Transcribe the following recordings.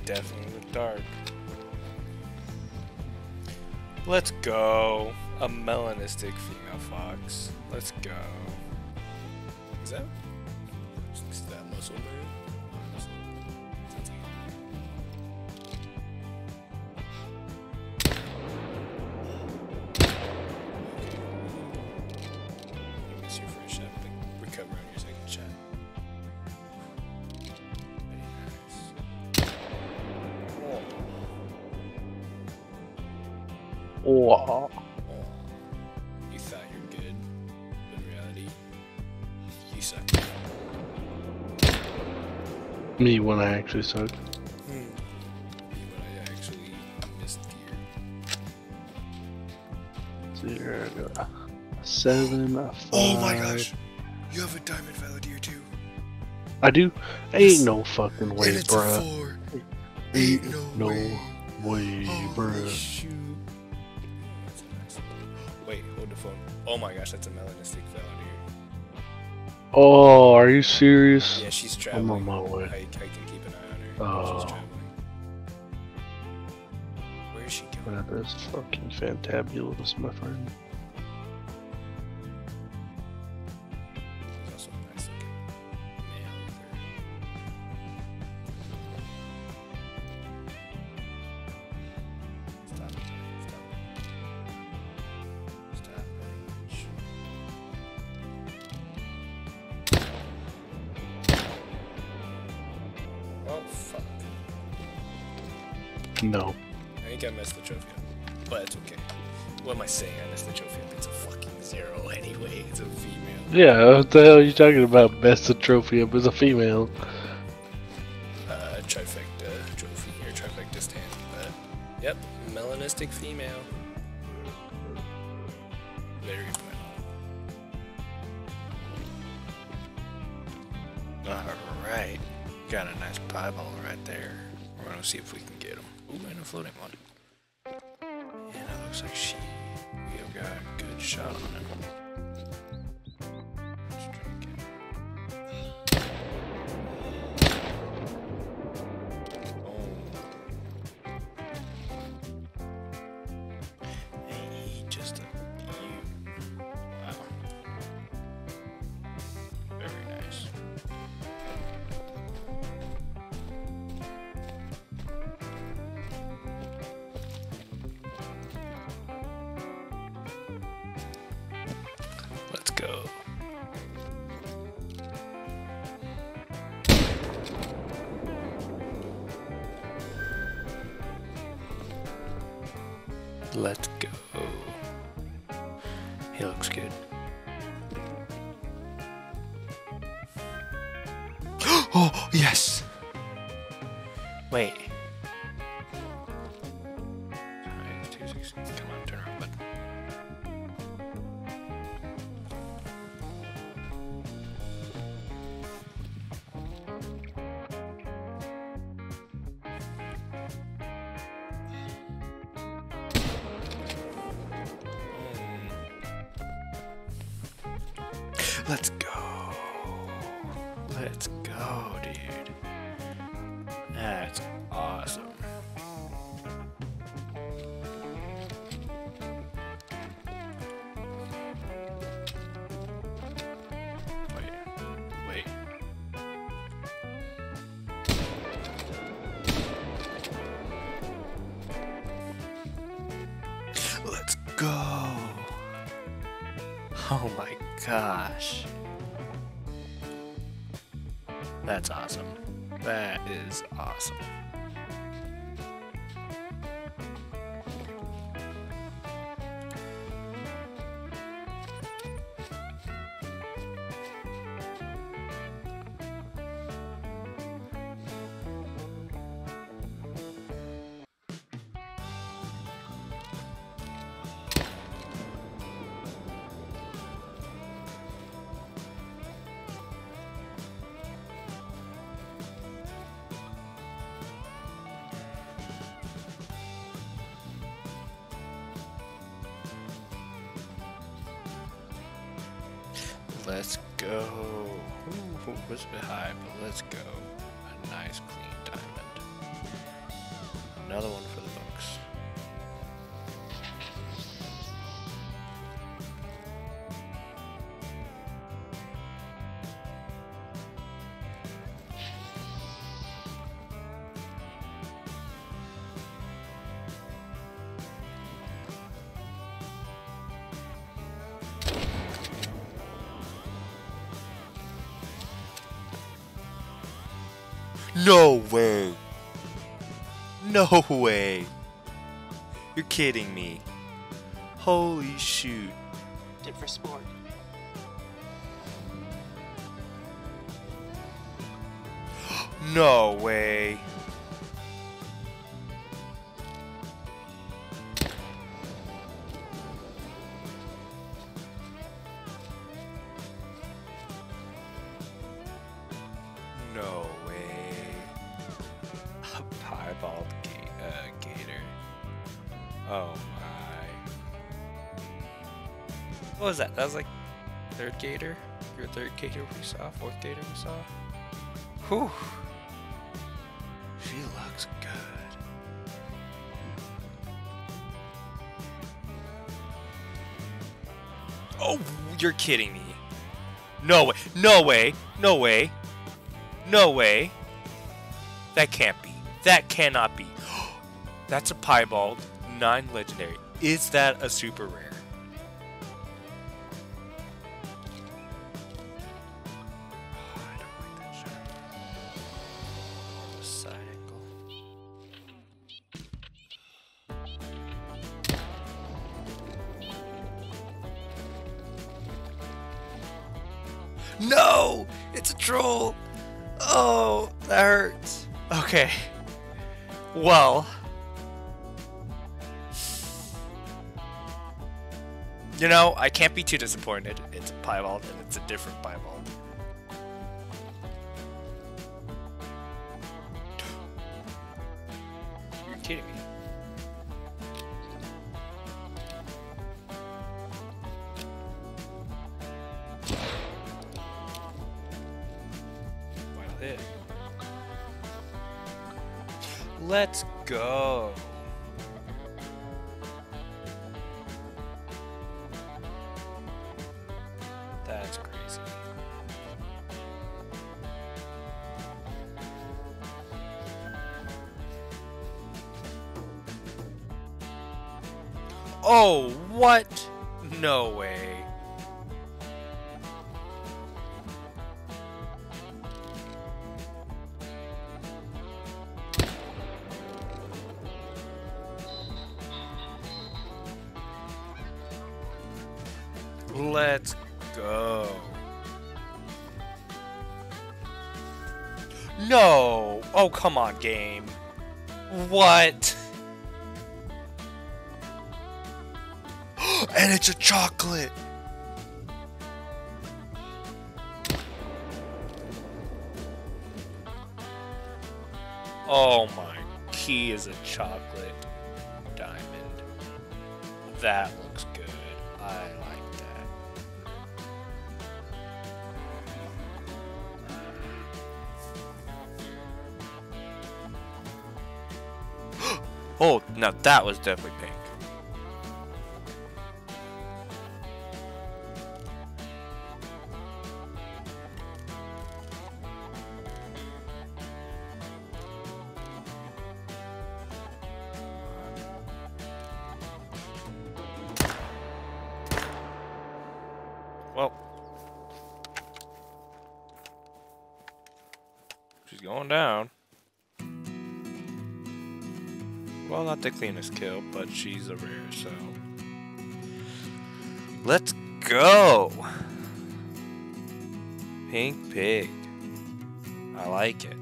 definitely look dark. Let's go. A melanistic female fox. Let's go. Is that muscle man? You miss your first shot, but recover on your second shot. Very nice. Wow. You thought you're good, but in reality, you suck. Me when I actually suck. Me when I actually missed gear. 0, 7, 5. Oh my gosh! You have a diamond Valadier too. I do? Ain't no fucking And way, it's a bruh. 4. Ain't no way, Holy bruh. shoot. That's a nice one. Wait, hold the phone. Oh my gosh, that's a melanistic Valadier. Oh, are you serious? Yeah, she's I'm traveling. on my way. I can keep an eye on her. Oh. She's traveling. Where is she going? That is fucking fantabulous, my friend. There's also a nice looking male with her. Stop. Stop. Oh, fuck. No. I think I messed the trophy up. But it's okay. What am I saying? I messed the trophy up. It's a fucking 0 anyway. It's a female. Yeah, what the hell are you talking about? Best of trophy up as a female. Trifecta trophy or trifecta stand. But, yep, melanistic female. Very well. Alright. Got a nice pieball right there. We're gonna see if we can get him. Ooh, and a floating one. And it looks like we have got a good shot on him. Let's try again. Hey, just a beaut. Wow. Very nice. Let's go. Let's go. He looks good. Oh, yes! Wait. Alright, 216. Come on, turn around, bud. Let's go. Let's go, dude. That's awesome. Wait. Let's go. Oh my gosh. That's awesome. That is awesome. Let's go. Ooh, was a bit high, but let's go. A nice clean diamond. Another one for the books. No way! No way! You're kidding me. Holy shoot. Did for sport. No way. No way. A piebald gator. Oh my. What was that? That was like third gator? Your third gator we saw? Fourth gator we saw? Whew. She looks good. Oh, you're kidding me. No way. No way. No way. No way. That can't be. That cannot be. That's a piebald, 9 legendary. Is that a super rare? Oh, I don't like that shot. Side angle. No! It's a troll! Oh, that hurts. Okay. Well. You know, I can't be too disappointed. It's a piebald, and it's a different piebald. You're kidding me. Final hit. Let's go. That's crazy. Oh, what? No way. Let's go. No. Oh, come on, game. What? And it's a chocolate. Oh my, key is a chocolate diamond. That looks good. I like that. Oh, now that was definitely pink. Well, she's going down. Well, not the cleanest kill, but she's a rare, so let's go. Pink pig. I like it.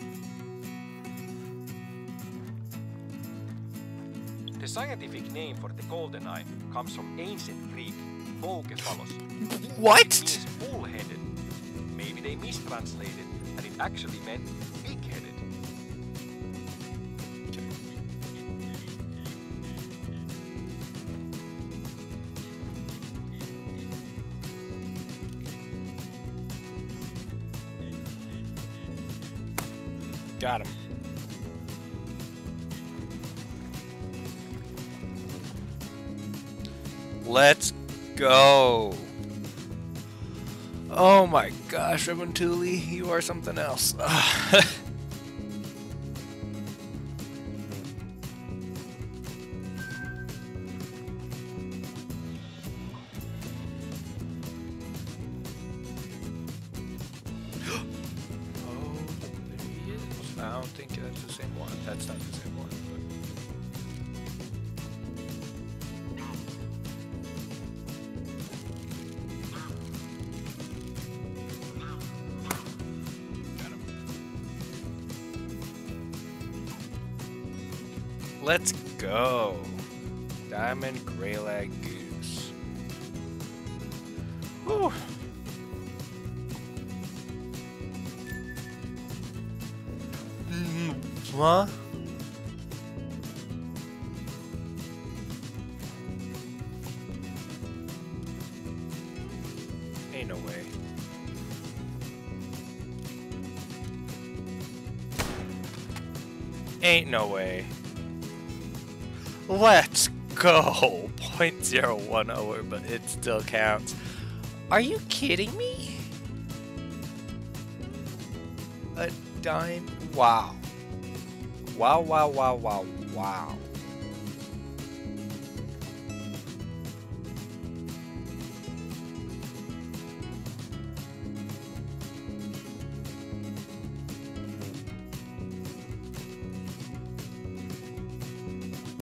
The scientific name for the goldeneye comes from ancient Greek Vocephalos. What? It means bull-headed. Maybe they mistranslated and it actually meant big-headed. Got him. Let's go. Oh my gosh, Raventuli, you are something else. I don't think that's the same one. That's not the same one. Got him. Let's go. Diamond Greylag Goose. Whew. Huh? Ain't no way. Ain't no way. Let's go. 0.010, but it still counts. Are you kidding me? A dime? Wow. Wow, wow, wow, wow, wow.